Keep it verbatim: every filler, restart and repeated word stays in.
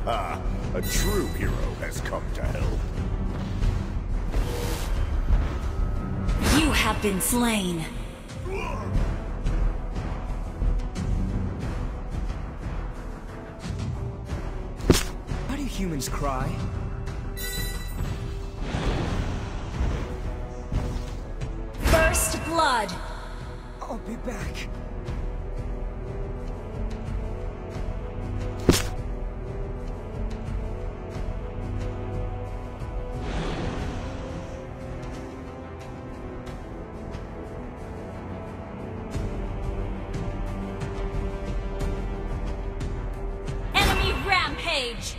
A true hero has come to help. You have been slain. Why do humans cry? First blood. I'll be back. Enemy rampage.